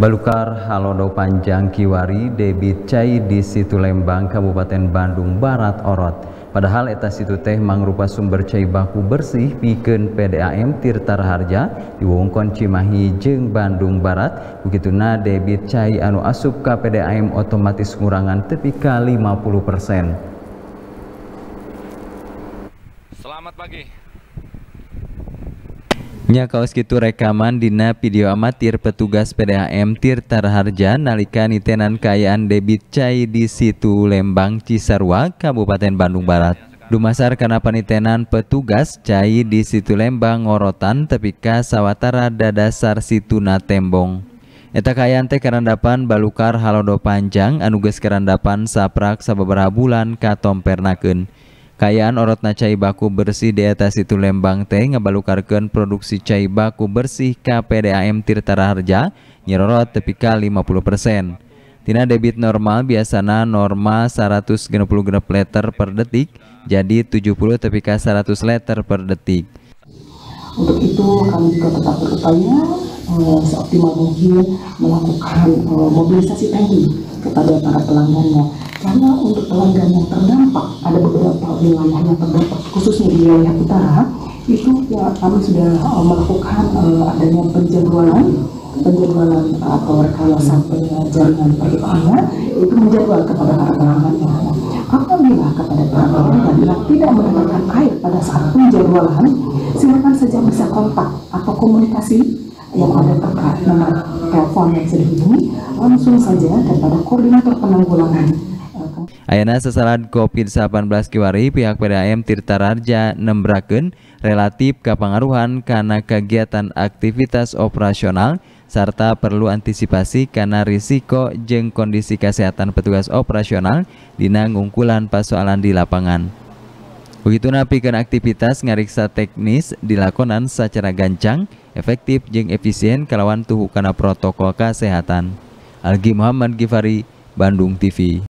Balukar Halodo Panjang Kiwari debit cai di Situ Lembang Kabupaten Bandung Barat orot. Padahal eta situ teh mangrupa sumber cai baku bersih pikeun PDAM Tirta Raharja di wewengkon Cimahi jeung Bandung Barat. Begituna debit cai anu asup ka PDAM otomatis ngurangan tepi ka 50%. Selamat pagi. Nya kaos kitu rekaman dina video amatir petugas PDAM Tirta Raharja nalika nitenan kaayaan debit cai di Situ Lembang Cisarua Kabupaten Bandung Barat. Dumasar kana panitenan petugas cai di Situ Lembang ngorotan tepi ka sawatara dadasar situna tembong. Eta kaayaan teh karandapan Balukar Halodo Panjang anu geus karandapan saprak sababaraha bulan katompernakeun. Kaayaan orotna cai baku bersih di eta Situ Lembang teh ngabalukarkeun produksi cai baku bersih ka PDAM Tirta Raharja nyerorot tepi ka 50%. Tina debit normal biasana norma 160 genep liter per detik jadi 70 tepi ka 100 liter per detik. Untuk itu kami juga tetap berupaya seoptimal mungkin melakukan mobilisasi tadi kepada para pelanggannya. Karena untuk pelanggan yang terdampak, ada beberapa wilayah yang terdampak, khususnya di wilayah utara, itu ya kami sudah melakukan adanya penjadwalan atau rekayasa jaringan perpipanya, itu menjadwal kepada para pelanggannya. Apabila kepada para pelanggan yang tidak mendapatkan air pada saat penjadwalan, silakan saja bisa kontak atau komunikasi yang ada terkait nomor telepon yang sudah dihubungi langsung saja kepada koordinator penanggulangan. Ayeuna sasalad COVID-19 kiwari pihak PDAM Tirta Raharja nembrakeun relatif kapangaruhan kana kegiatan aktivitas operasional serta perlu antisipasi kana risiko jeung kondisi kesehatan petugas operasional dina ngungkulan pasoalan di lapangan. Begituna pikeun aktivitas ngariksa teknis dilakonan secara gancang, efektif jeung efisien kalawan tuhu kana protokol kesehatan. Algi Muhammad Gifari, Bandung TV.